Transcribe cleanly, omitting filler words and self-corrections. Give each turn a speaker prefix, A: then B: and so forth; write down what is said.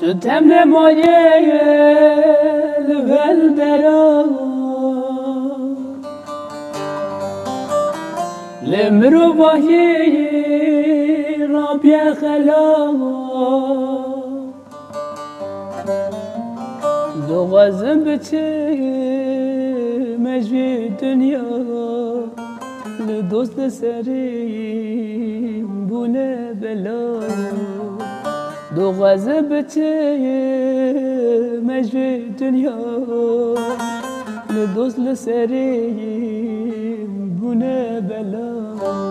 A: تمن مایه لول درا لمرو باهی رابی خلا دو غزم بچه مجوی دنیا لدوست سریم بونه بلا دو غزه بچه مجوی دنیا لدوست لسریم بونه بلا